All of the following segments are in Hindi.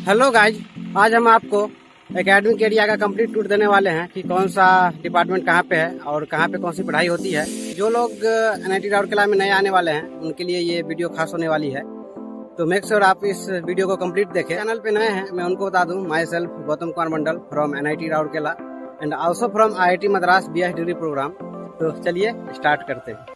हेलो गाइज, आज हम आपको एकेडमिक एरिया का कंप्लीट टूर देने वाले हैं कि कौन सा डिपार्टमेंट कहाँ पे है और कहाँ पे कौन सी पढ़ाई होती है। जो लोग NIT राउरकेला में नए आने वाले हैं उनके लिए ये वीडियो खास होने वाली है, तो मेक श्योर आप इस वीडियो को कंप्लीट देखें। चैनल पे नए हैं, मैं उनको बता दूं, myself Gautam Kumar Mandal from NIT Rourkela and also from IIT Madras BS degree program. तो चलिए स्टार्ट करते हैं।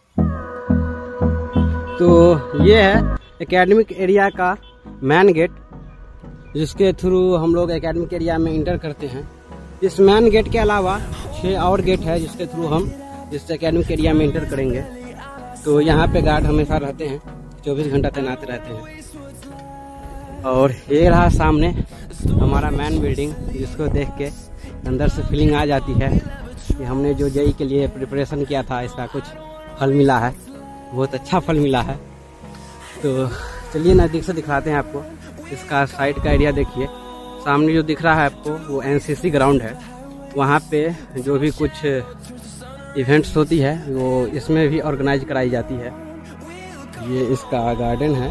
तो ये है एकेडमिक एरिया का मैन गेट, जिसके थ्रू हम लोग एकेडमिक एरिया में इंटर करते हैं। इस मैन गेट के अलावा 6 और गेट है जिसके थ्रू हम इस एकेडमिक एरिया में इंटर करेंगे। तो यहाँ पे गार्ड हमेशा रहते हैं, 24 घंटा तैनात रहते हैं। और ये रहा सामने हमारा मैन बिल्डिंग, जिसको देख के अंदर से फीलिंग आ जाती है कि हमने जो JEE के लिए प्रिपरेशन किया था इसका कुछ फल मिला है, बहुत अच्छा फल मिला है। तो चलिए नज़दीक से दिखाते हैं आपको। इसका साइड का एरिया देखिए, सामने जो दिख रहा है आपको वो NCC ग्राउंड है। वहाँ पे जो भी कुछ इवेंट्स होती है वो इसमें भी ऑर्गेनाइज कराई जाती है। ये इसका गार्डन है,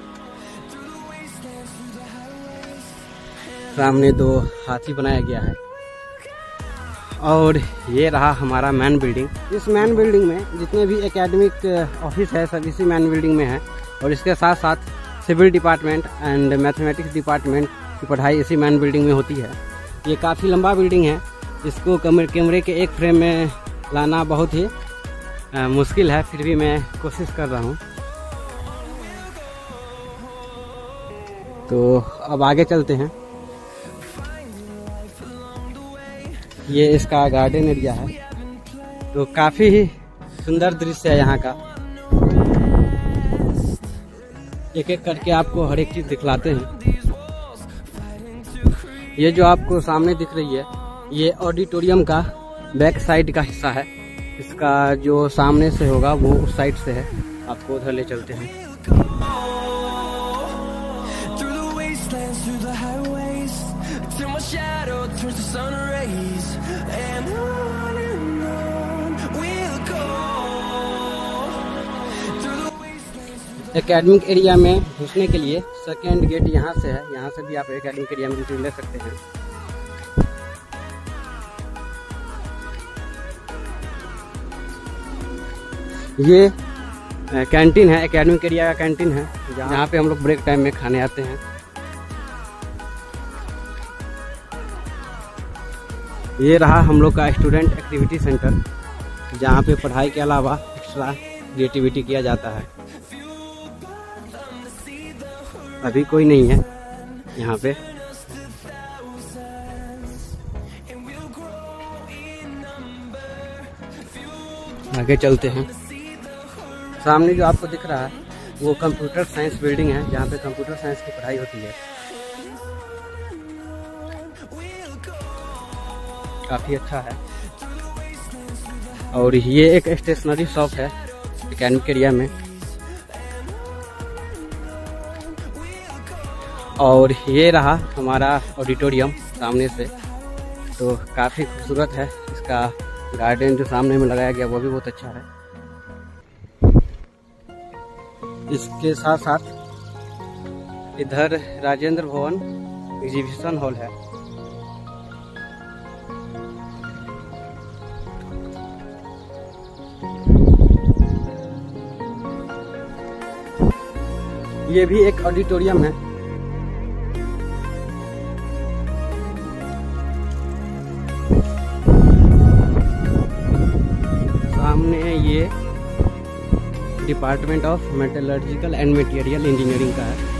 सामने 2 हाथी बनाया गया है। और ये रहा हमारा मैन बिल्डिंग। इस मैन बिल्डिंग में जितने भी एकेडमिक ऑफिस है सब इसी मैन बिल्डिंग में है, और इसके साथ साथ civil department and mathematics department की पढ़ाई इसी मैन बिल्डिंग में होती है। ये काफ़ी लंबा बिल्डिंग है, इसको कैमरे के एक फ्रेम में लाना बहुत ही मुश्किल है, फिर भी मैं कोशिश कर रहा हूँ। तो अब आगे चलते हैं। ये इसका गार्डन एरिया है, तो काफ़ी ही सुंदर दृश्य है यहाँ का। एक एक करके आपको हर एक चीज़ दिखलाते हैं। ये जो आपको सामने दिख रही है ये ऑडिटोरियम का बैक साइड का हिस्सा है। इसका जो सामने से होगा वो उस साइड से है, आपको उधर ले चलते हैं। एकेडमिक एरिया में घुसने के लिए सेकेंड गेट यहाँ से है, यहाँ से भी आप एकेडमिक एरिया में एंट्री ले सकते हैं। ये कैंटीन है, एकेडमिक एरिया का कैंटीन है, जहाँ पे हम लोग ब्रेक टाइम में खाने आते हैं। ये रहा हम लोग का स्टूडेंट एक्टिविटी सेंटर, जहाँ पे पढ़ाई के अलावा एक्स्ट्रा एक्टिविटी किया जाता है। अभी कोई नहीं है यहाँ पे। आगे चलते हैं। सामने जो आपको दिख रहा है वो कंप्यूटर साइंस बिल्डिंग है, जहाँ पे कंप्यूटर साइंस की पढ़ाई होती है। काफ़ी अच्छा है। और ये एक स्टेशनरी शॉप है एकेडमिक एरिया में। और ये रहा हमारा ऑडिटोरियम सामने से, तो काफ़ी खूबसूरत है। इसका गार्डन जो सामने में लगाया गया वो भी बहुत अच्छा है। इसके साथ साथ इधर राजेंद्र भवन एग्जीबिशन हॉल है। ये भी एक ऑडिटोरियम है। सामने ये department of metallurgical and material engineering का है।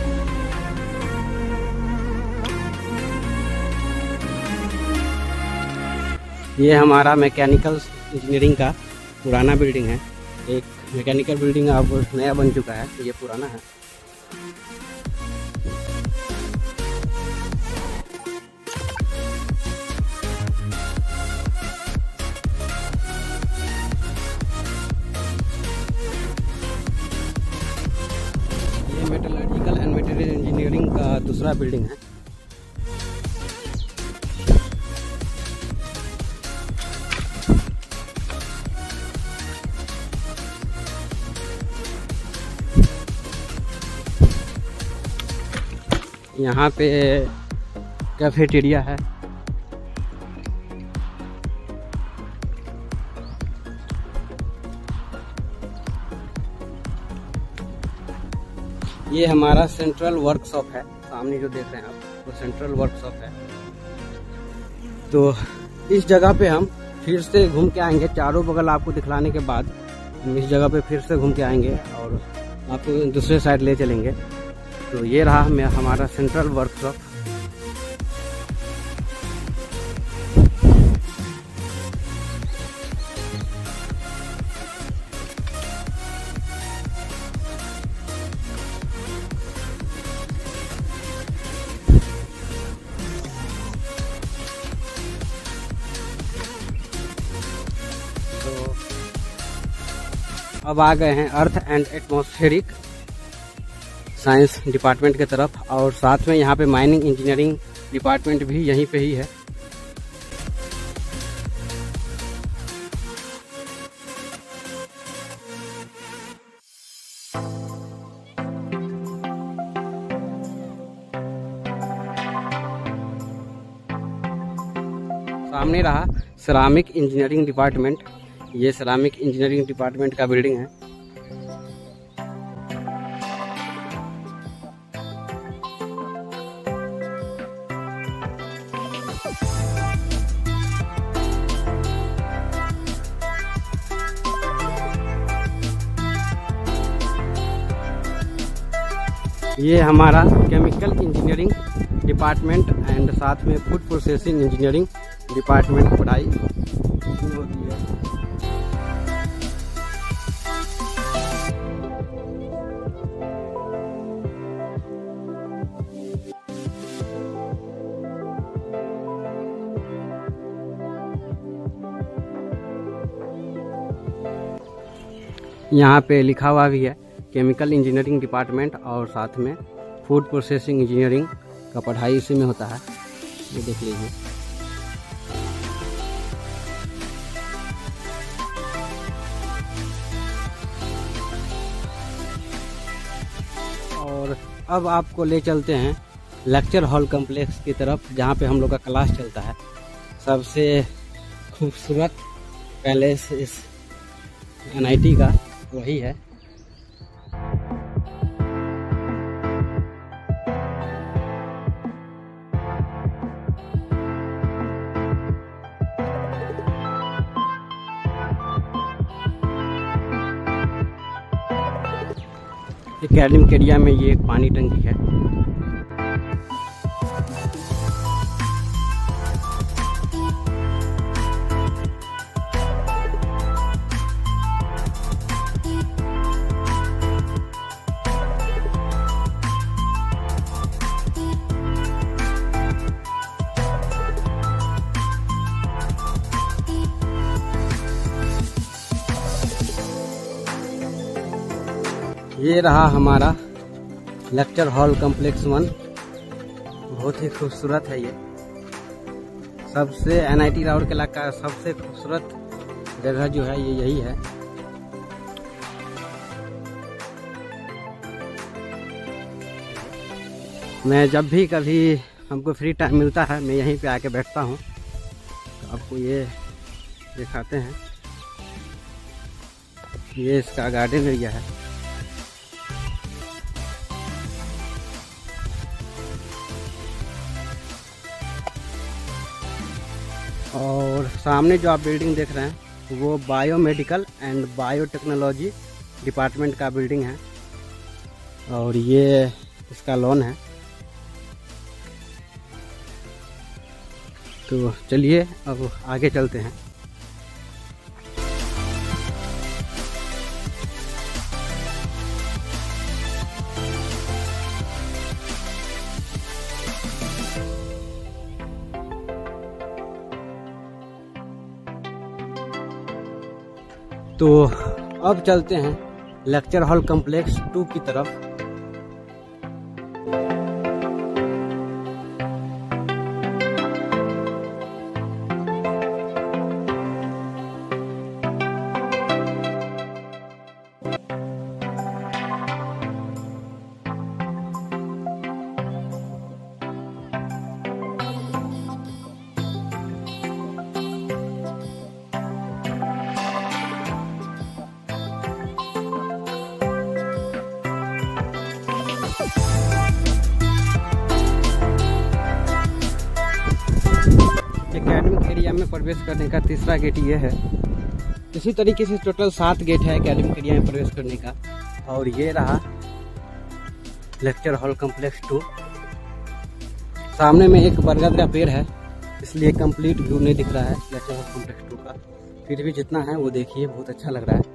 ये हमारा मैकेनिकल इंजीनियरिंग का पुराना बिल्डिंग है। एक मैकेनिकल बिल्डिंग अब नया बन चुका है, ये पुराना है। मेटलर्जिकल एंड मटेरियल इंजीनियरिंग का दूसरा बिल्डिंग है। यहाँ पे कैफेटेरिया है। ये हमारा सेंट्रल वर्कशॉप है, सामने जो देख रहे हैं आप वो सेंट्रल वर्कशॉप है। तो इस जगह पे हम फिर से घूम के आएंगे, चारों बगल आपको दिखलाने के बाद हम इस जगह पे फिर से घूम के आएंगे और आपको दूसरे साइड ले चलेंगे। तो ये रहा हमारा सेंट्रल वर्कशॉप। तो अब आ गए हैं earth and atmospheric science department की तरफ, और साथ में यहाँ पे माइनिंग इंजीनियरिंग डिपार्टमेंट भी यहीं पे ही है। सामने रहा सेरामिक इंजीनियरिंग डिपार्टमेंट। ये सेरामिक इंजीनियरिंग डिपार्टमेंट का बिल्डिंग है। ये हमारा केमिकल इंजीनियरिंग डिपार्टमेंट एंड साथ में फूड प्रोसेसिंग इंजीनियरिंग डिपार्टमेंट की पढ़ाई होती है। यहाँ पे लिखा हुआ भी है केमिकल इंजीनियरिंग डिपार्टमेंट, और साथ में फूड प्रोसेसिंग इंजीनियरिंग का पढ़ाई इसी में होता है। ये देख लीजिए। और अब आपको ले चलते हैं लेक्चर हॉल कॉम्प्लेक्स की तरफ, जहाँ पे हम लोग का क्लास चलता है। सबसे खूबसूरत पैलेस इस NIT का वही है। एकेडमिक एरिया में ये एक पानी टंकी है। ये रहा हमारा लेक्चर हॉल कॉम्प्लेक्स 1। बहुत ही खूबसूरत है ये। सबसे NIT राउरकेला का सबसे खूबसूरत जगह जो है ये यही है। मैं जब भी कभी हमको फ्री टाइम मिलता है मैं यहीं पे आके बैठता हूँ। तो आपको ये दिखाते हैं, ये इसका गार्डन एरिया है। और सामने जो आप बिल्डिंग देख रहे हैं वो बायोमेडिकल एंड बायोटेक्नोलॉजी डिपार्टमेंट का बिल्डिंग है, और ये इसका लॉन है। तो चलिए अब आगे चलते हैं। तो अब चलते हैं लेक्चर हॉल कॉम्प्लेक्स 2 की तरफ। एकेडमिक एरिया में प्रवेश करने का तीसरा गेट ये है। इसी तरीके से टोटल 7 गेट है एकेडमिक एरिया में प्रवेश करने का। और ये रहा लेक्चर हॉल कॉम्प्लेक्स 2। सामने में एक बरगद का पेड़ है, इसलिए कंप्लीट व्यू नहीं दिख रहा है लेक्चर हॉल कॉम्प्लेक्स 2 का। फिर भी जितना है वो देखिए, बहुत अच्छा लग रहा है।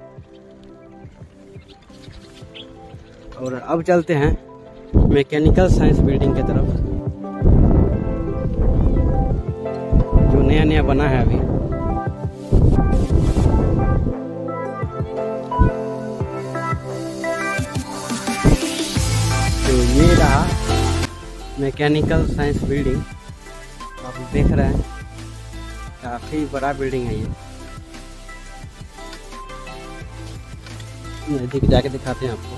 और अब चलते हैं मैकेनिकल साइंस बिल्डिंग की तरफ, जो नया नया बना है अभी। तो ये रहा मैकेनिकल साइंस बिल्डिंग, आप देख रहे हैं, काफी बड़ा बिल्डिंग है ये। नजदीक जाके दिखाते हैं आपको।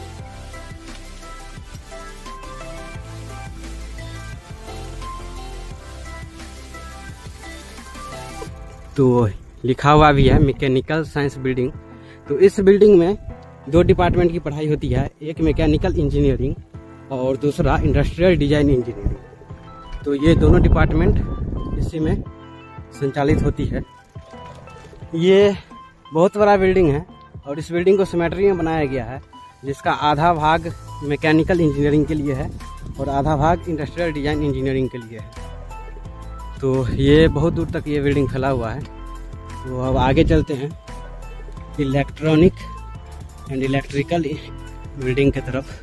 तो लिखा हुआ भी है मैकेनिकल साइंस बिल्डिंग। तो इस बिल्डिंग में 2 डिपार्टमेंट की पढ़ाई होती है, एक मैकेनिकल इंजीनियरिंग और दूसरा इंडस्ट्रियल डिजाइन इंजीनियरिंग। तो ये दोनों डिपार्टमेंट इसी में संचालित होती है। ये बहुत बड़ा बिल्डिंग है और इस बिल्डिंग को सिमेट्री में बनाया गया है, जिसका आधा भाग मैकेनिकल इंजीनियरिंग के लिए है और आधा भाग इंडस्ट्रियल डिजाइन इंजीनियरिंग के लिए है। तो ये बहुत दूर तक ये बिल्डिंग फैला हुआ है। तो अब आगे चलते हैं इलेक्ट्रॉनिक एंड इलेक्ट्रिकल बिल्डिंग की तरफ।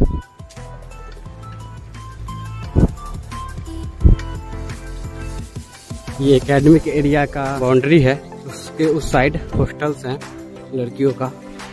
ये एकेडमिक एरिया का बाउंड्री है, उसके उस साइड हॉस्टल्स हैं लड़कियों का।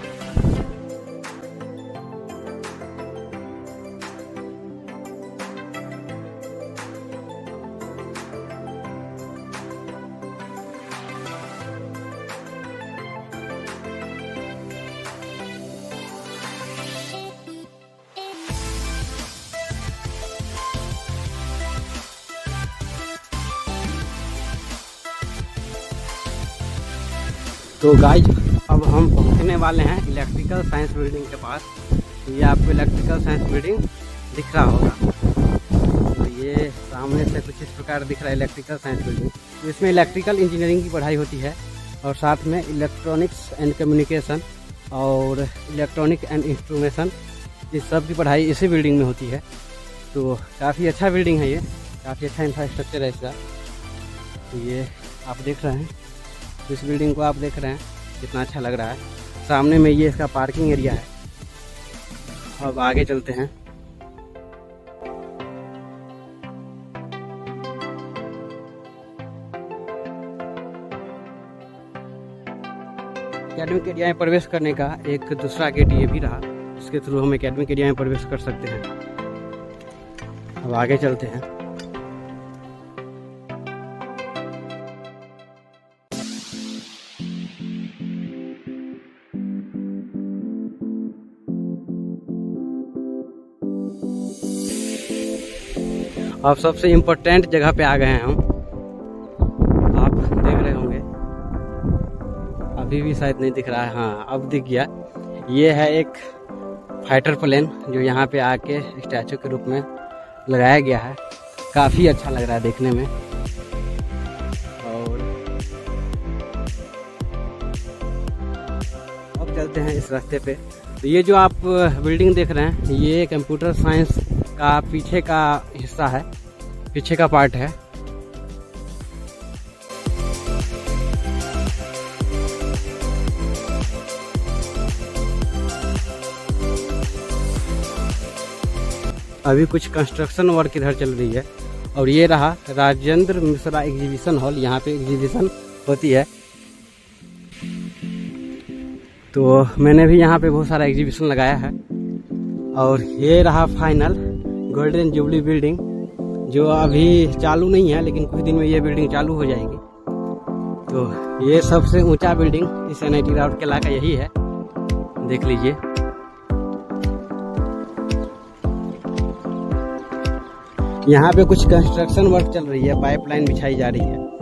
तो गाइज अब हम पहुंचने वाले हैं इलेक्ट्रिकल साइंस बिल्डिंग के पास। तो ये आपको इलेक्ट्रिकल साइंस बिल्डिंग दिख रहा होगा। तो ये सामने से कुछ इस प्रकार दिख रहा है इलेक्ट्रिकल साइंस बिल्डिंग। तो इसमें इलेक्ट्रिकल इंजीनियरिंग की पढ़ाई होती है और साथ में इलेक्ट्रॉनिक्स एंड कम्युनिकेशन और इलेक्ट्रॉनिक एंड इंस्ट्रूमेशन, इस सब की पढ़ाई इसी बिल्डिंग में होती है। तो काफ़ी अच्छा बिल्डिंग है ये, काफ़ी अच्छा इंफ्रास्ट्रक्चर है इसका। तो ये आप देख रहे हैं, इस बिल्डिंग को आप देख रहे हैं कितना अच्छा लग रहा है। सामने में ये इसका पार्किंग एरिया है। अब आगे चलते हैं। एकेडमिक एरिया में प्रवेश करने का एक दूसरा गेट ये भी रहा, इसके थ्रू हम एकेडमिक एरिया में प्रवेश कर सकते हैं। अब आगे चलते हैं। अब सबसे इम्पोर्टेंट जगह पे आ गए हैं हम, आप देख रहे होंगे। अभी भी शायद नहीं दिख रहा है, हाँ अब दिख गया। ये है एक फाइटर प्लेन जो यहाँ पे आके स्टैचू के रूप में लगाया गया है। काफ़ी अच्छा लग रहा है देखने में। और अब चलते हैं इस रास्ते पे। तो ये जो आप बिल्डिंग देख रहे हैं, ये कंप्यूटर साइंस का पीछे का हिस्सा है, पीछे का पार्ट है। अभी कुछ कंस्ट्रक्शन वर्क इधर चल रही है। और ये रहा राजेंद्र मिश्रा एग्जीबिशन हॉल, यहाँ पे एग्जीबिशन होती है। तो मैंने भी यहाँ पे बहुत सारा एग्जीबिशन लगाया है। और ये रहा फाइनल गोल्डन जुबली बिल्डिंग, जो अभी चालू नहीं है, लेकिन कुछ दिन में ये बिल्डिंग चालू हो जाएगी। तो ये सबसे ऊंचा बिल्डिंग इस NIT राउट के इलाका यही है, देख लीजिए। यहाँ पे कुछ कंस्ट्रक्शन वर्क चल रही है, पाइपलाइन बिछाई जा रही है।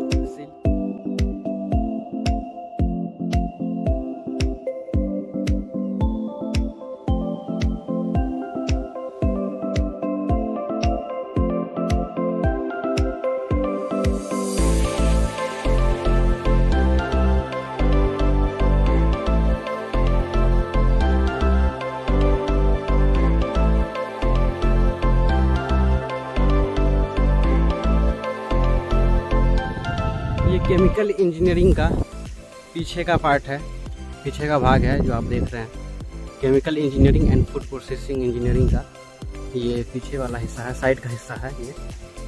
केमिकल इंजीनियरिंग का पीछे का पार्ट है, पीछे का भाग है जो आप देख रहे हैं। Chemical engineering and food processing engineering का ये पीछे वाला हिस्सा है, साइड का हिस्सा है ये।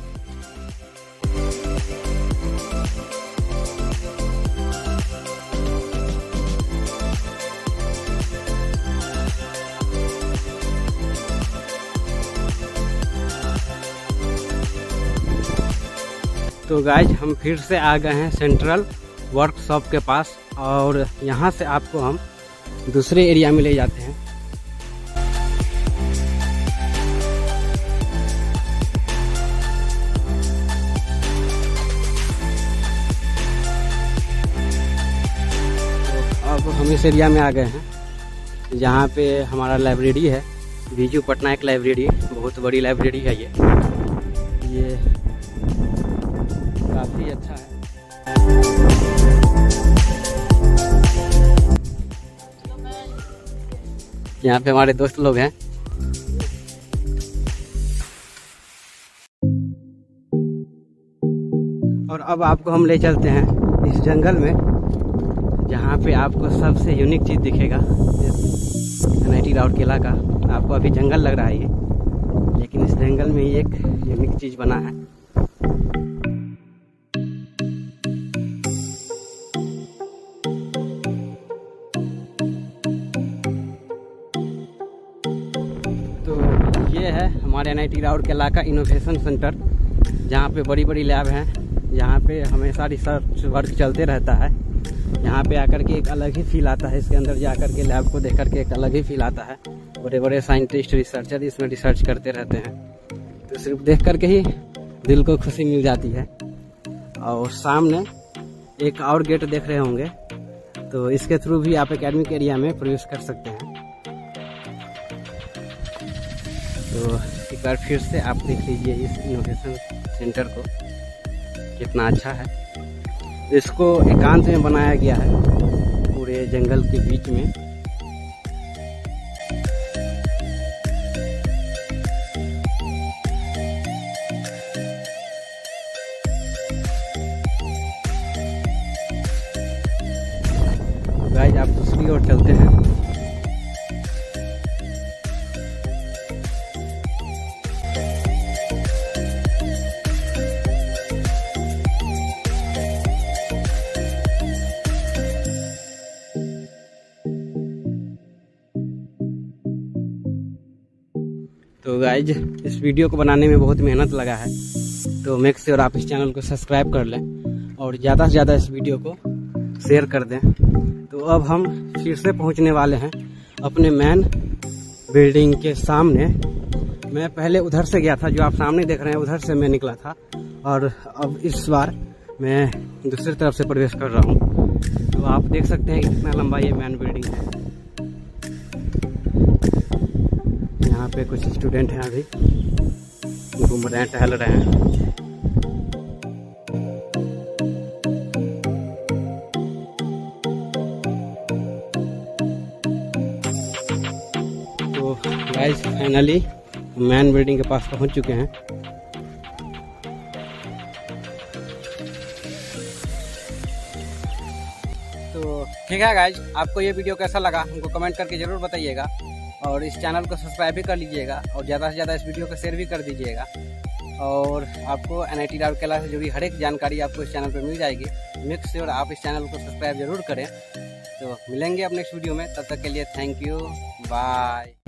तो गाइज हम फिर से आ गए हैं सेंट्रल वर्कशॉप के पास, और यहाँ से आपको हम दूसरे एरिया में ले जाते हैं। तो अब हम इस एरिया में आ गए हैं जहाँ पे हमारा लाइब्रेरी है, बीजू पटनायक लाइब्रेरी। बहुत बड़ी लाइब्रेरी है ये काफ़ी अच्छा है। यहाँ पे हमारे दोस्त लोग हैं। और अब आपको हम ले चलते हैं इस जंगल में, जहाँ पे आपको सबसे यूनिक चीज़ दिखेगा। NIT राउरकेला का आपको अभी जंगल लग रहा है ये, लेकिन इस जंगल में ही एक यूनिक चीज़ बना है। ये है हमारे NIT राउरकेला का इनोवेशन सेंटर, जहाँ पे बड़ी बड़ी लैब हैं, जहाँ पे हमेशा रिसर्च वर्क चलते रहता है। यहाँ पे आकर के एक अलग ही फील आता है, इसके अंदर जाकर के लैब को देख कर के एक अलग ही फील आता है। बड़े बड़े साइंटिस्ट रिसर्चर इसमें रिसर्च करते रहते हैं, तो सिर्फ देख कर के ही दिल को खुशी मिल जाती है। और सामने एक और गेट देख रहे होंगे, तो इसके थ्रू भी आप एकेडमिक एरिया में प्रवेश कर सकते हैं। तो एक बार फिर से आप देख लीजिए इस इनोवेशन सेंटर को, कितना अच्छा है। इसको एकांत में बनाया गया है, पूरे जंगल के बीच में। गाइस आप दूसरी ओर चलते हैं। तो गाइज इस वीडियो को बनाने में बहुत मेहनत लगा है, तो मेक श्योर आप इस चैनल को सब्सक्राइब कर लें और ज़्यादा से ज़्यादा इस वीडियो को शेयर कर दें। तो अब हम फिर से पहुंचने वाले हैं अपने मेन बिल्डिंग के सामने। मैं पहले उधर से गया था, जो आप सामने देख रहे हैं उधर से मैं निकला था, और अब इस बार मैं दूसरी तरफ से प्रवेश कर रहा हूँ। तो आप देख सकते हैं कितना लंबा ये मेन बिल्डिंग है। यहाँ पे कुछ स्टूडेंट हैं, अभी घूम रहे हैं, टहल रहे हैं। तो गाइस फाइनली मेन बिल्डिंग के पास पहुंच चुके हैं। तो ठीक है गाइस, आपको ये वीडियो कैसा लगा हमको कमेंट करके ज़रूर बताइएगा, और इस चैनल को सब्सक्राइब भी कर लीजिएगा, और ज़्यादा से ज़्यादा इस वीडियो को शेयर भी कर दीजिएगा। और आपको NIT राउरकेला से जुड़ी हर एक जानकारी आपको इस चैनल पर मिल जाएगी। मेक श्योर आप इस चैनल को सब्सक्राइब जरूर करें। तो मिलेंगे अपने नेक्स्ट वीडियो में, तब तक के लिए थैंक यू, बाय।